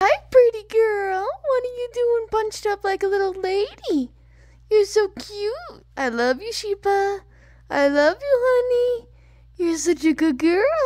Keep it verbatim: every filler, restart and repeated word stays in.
Hi, pretty girl. What are you doing bunched up like a little lady? You're so cute. I love you, Sheba. I love you, honey. You're such a good girl.